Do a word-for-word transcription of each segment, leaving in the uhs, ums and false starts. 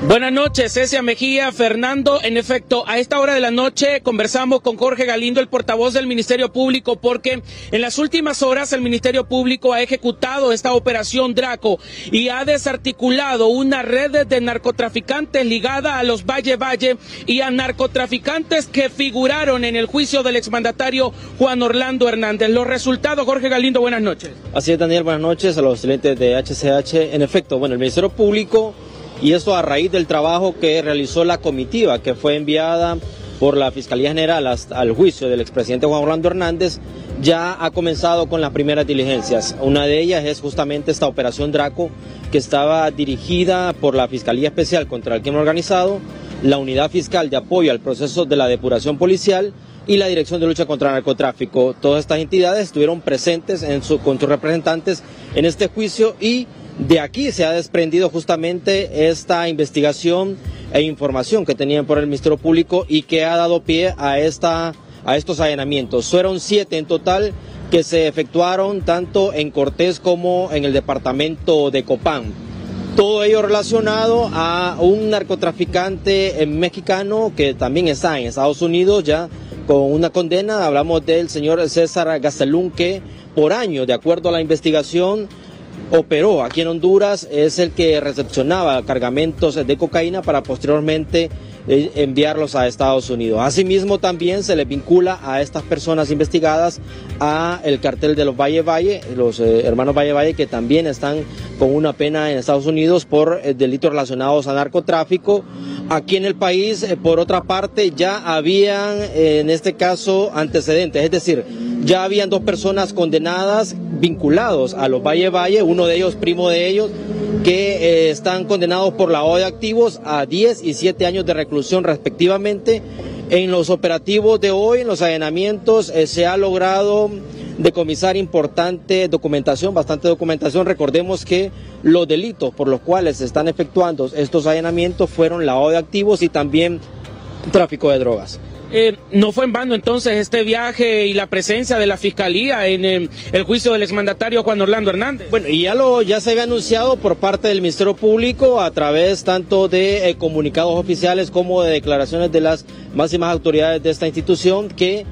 Buenas noches, Cecia Mejía, Fernando. En efecto, a esta hora de la noche conversamos con Jorge Galindo, el portavoz del Ministerio Público, porque en las últimas horas el Ministerio Público ha ejecutado esta operación Draco y ha desarticulado una red de narcotraficantes ligada a los Valle Valle y a narcotraficantes que figuraron en el juicio del exmandatario Juan Orlando Hernández. Los resultados, Jorge Galindo, buenas noches. Así es, Daniel, buenas noches a los clientes de H C H. En efecto, bueno, el Ministerio Público, y esto a raíz del trabajo que realizó la comitiva que fue enviada por la Fiscalía General hasta al juicio del expresidente Juan Orlando Hernández, ya ha comenzado con las primeras diligencias. Una de ellas es justamente esta operación Draco, que estaba dirigida por la Fiscalía Especial contra el Crimen Organizado, la Unidad Fiscal de Apoyo al Proceso de la Depuración Policial y la Dirección de Lucha contra el Narcotráfico. Todas estas entidades estuvieron presentes en su, con sus representantes en este juicio, y de aquí se ha desprendido justamente esta investigación e información que tenían por el Ministerio Público y que ha dado pie a, esta, a estos allanamientos. Fueron siete en total que se efectuaron tanto en Cortés como en el departamento de Copán. Todo ello relacionado a un narcotraficante mexicano que también está en Estados Unidos ya con una condena. Hablamos del señor César Gastelum, que por año, de acuerdo a la investigación, operó aquí en Honduras, es el que recepcionaba cargamentos de cocaína para posteriormente eh, enviarlos a Estados Unidos. Asimismo, también se le vincula a estas personas investigadas a el cartel de los Valle Valle, los eh, hermanos Valle Valle, que también están con una pena en Estados Unidos por eh, delitos relacionados a narcotráfico. Aquí en el país, eh, por otra parte, ya habían, eh, en este caso, antecedentes, es decir, ya habían dos personas condenadas vinculados a los Valle Valle, uno de ellos, primo de ellos, que eh, están condenados por lavado de activos a diez y siete años de reclusión respectivamente. En los operativos de hoy, en los allanamientos, eh, se ha logrado decomisar importante documentación, bastante documentación. Recordemos que los delitos por los cuales se están efectuando estos allanamientos fueron lavado de activos y también tráfico de drogas. Eh, no fue en vano entonces este viaje y la presencia de la Fiscalía en eh, el juicio del exmandatario Juan Orlando Hernández. Bueno, y ya lo ya se había anunciado por parte del Ministerio Público a través tanto de eh, comunicados oficiales como de declaraciones de las máximas autoridades de esta institución, que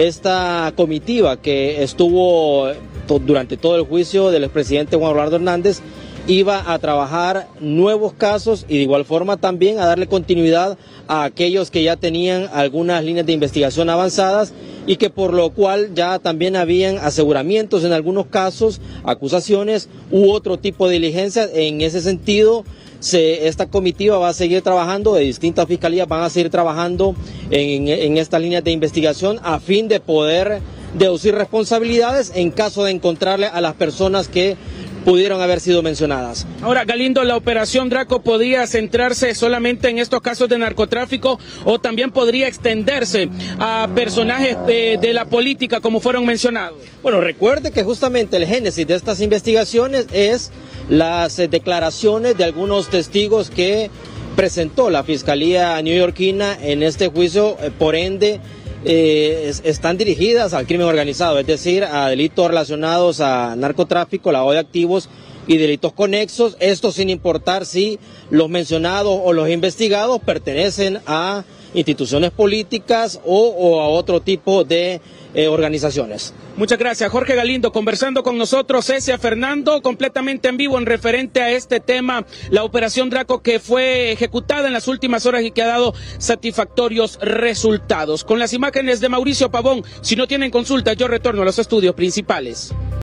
esta comitiva que estuvo to durante todo el juicio del expresidente Juan Orlando Hernández iba a trabajar nuevos casos y de igual forma también a darle continuidad a aquellos que ya tenían algunas líneas de investigación avanzadas y que por lo cual ya también habían aseguramientos en algunos casos, acusaciones u otro tipo de diligencias. En ese sentido, se, esta comitiva va a seguir trabajando, de distintas fiscalías van a seguir trabajando en, en estas líneas de investigación a fin de poder deducir responsabilidades en caso de encontrarle a las personas que pudieron haber sido mencionadas. Ahora, Galindo, ¿la operación Draco podría centrarse solamente en estos casos de narcotráfico o también podría extenderse a personajes de, de la política como fueron mencionados? Bueno, recuerde que justamente el génesis de estas investigaciones es las eh, declaraciones de algunos testigos que presentó la Fiscalía neoyorquina en este juicio, eh, por ende, Eh, están dirigidas al crimen organizado, es decir, a delitos relacionados a narcotráfico, lavado de activos y delitos conexos, esto sin importar si los mencionados o los investigados pertenecen a instituciones políticas o, o a otro tipo de eh, organizaciones. Muchas gracias, Jorge Galindo, conversando con nosotros. Cecia, Fernando, completamente en vivo en referente a este tema, la operación Draco que fue ejecutada en las últimas horas y que ha dado satisfactorios resultados. Con las imágenes de Mauricio Pavón, si no tienen consultas, yo retorno a los estudios principales.